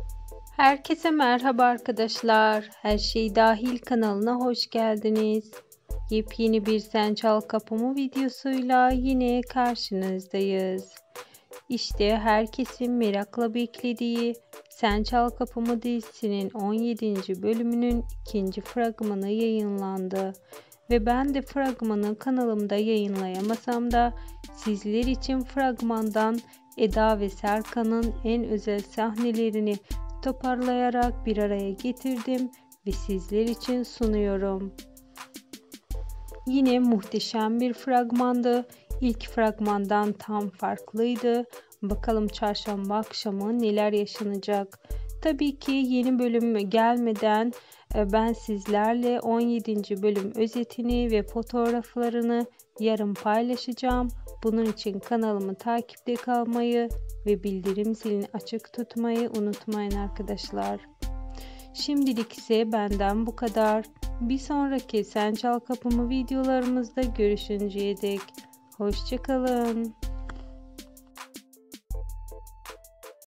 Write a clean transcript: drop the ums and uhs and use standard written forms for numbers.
Herkese merhaba arkadaşlar. Her Şey Dahil kanalına hoş geldiniz. Yepyeni bir Sen Çal Kapımı videosuyla yine karşınızdayız. İşte herkesin merakla beklediği Sen Çal Kapımı dizisinin 17. bölümünün ikinci fragmanı yayınlandı. Ve ben de fragmanı kanalımda yayınlayamasam da sizler için fragmandan Eda ve Serkan'ın en özel sahnelerini toparlayarak bir araya getirdim ve sizler için sunuyorum. Yine muhteşem bir fragmandı. İlk fragmandan tam farklıydı. Bakalım çarşamba akşamı neler yaşanacak. Tabii ki yeni bölüm gelmeden ben sizlerle 17. bölüm özetini ve fotoğraflarını yarın paylaşacağım. Bunun için kanalımı takipte kalmayı ve bildirim zilini açık tutmayı unutmayın arkadaşlar. Şimdilik ise benden bu kadar. Bir sonraki Sen Çal Kapımı videolarımızda görüşünceye dek hoşça kalın.